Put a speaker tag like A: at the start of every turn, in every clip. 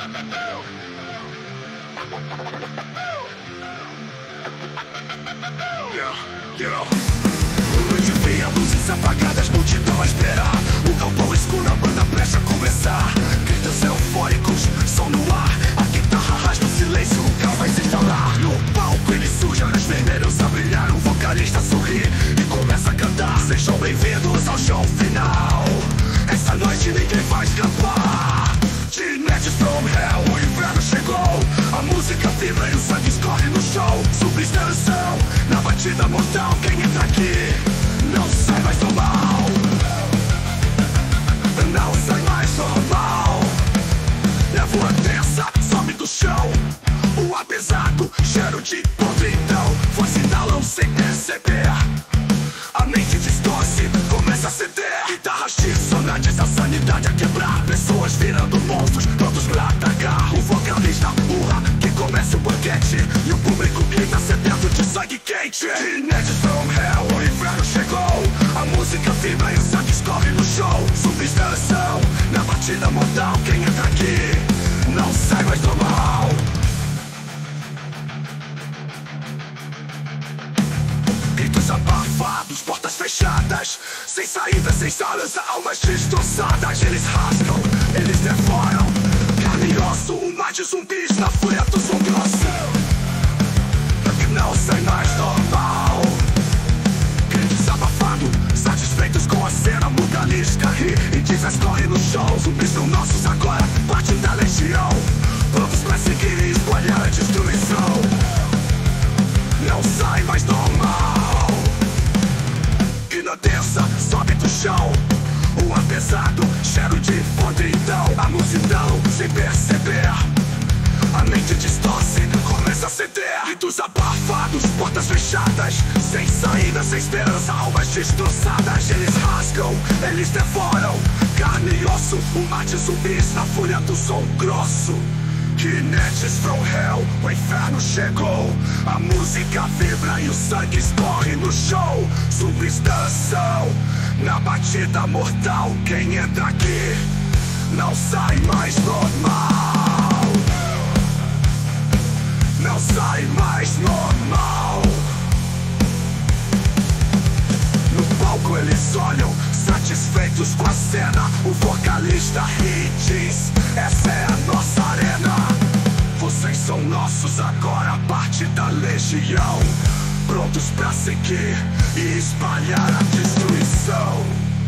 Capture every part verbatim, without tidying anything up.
A: Yeah, yeah. Noite fria, luzes apagadas, multidão a esperar. O galpão escuro, a banda prestes a começar. Gritos eufóricos, som no ar. A guitarra arrasta o silêncio, o caos vai se instalar. No palco ele surge, olhos vermelhos a brilhar. O vocalista sorri e começa a cantar. Sejam bem-vindos ao show final. Essa noite ninguém vai escapar. Teenagers from Hell, o inverno chegou. A música vibra e o sangue escorre no show. Substituição, na batida mortal. Quem entra aqui não sai mais normal. Não sai mais normal. Névoa densa, sobe do chão. O ar pesado, cheiro de podridão. Voz inalam sem perceber. A mente distorce, começa a ceder. Guitarras dissonantes, a sanidade a quebrar. Pessoas virando monstros, prontos pra atacar. O vocalista urra, que começa o banquete. E o público grita sedento de sangue quente. Teenagers from Hell, o inverno chegou. A música vibra e o sangue escorre no show. Substituição, na batida mortal. Quem entra aqui não sai mais normal. Gritos abafados, portas fechadas. Sem saída, sem salas, almas destroçadas. Eles rasgam, eles devoram. Carne e osso, um mar de zumbis na fúria do som grosso. Não sai mais normal. Gritos abafados, satisfeitos com a cena. Vocalista ri e diz as corre no show. Zumbis são nossos agora, parte da legião. Prontos pra seguir e espalhar a destruição. Não sai mais normal. Grina densa, sobe do chão. O ar pesado, cheiro de podridão. A multidão, sem perceber. A mente distorce, começa a ceder. Gritos abafados, portas fechadas. Sem saída, sem esperança, almas destroçadas. Eles rasgam, eles devoram. Carne e osso, um mar de zumbis na fúria do som grosso. Teenagers from Hell, o inferno chegou. A música vibra e o sangue escorre no show. Zumbis dançam, na batida mortal. Quem entra aqui não sai mais normal. Não sai mais normal. No palco eles olham, satisfeitos com a cena. O vocalista ri e diz: essa é a nossa arena. Vocês são nossos agora, parte da legião. Prontos pra seguir e espalhar a destruição.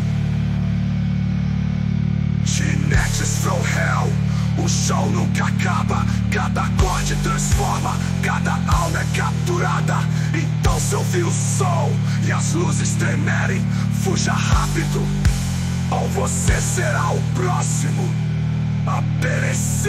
A: Teenagers from Hell, o show nunca acaba. Cada acorde transforma, cada alma é capturada. Então se ouvir o som e as luzes tremerem, fuja rápido, ou você será o próximo a perecer.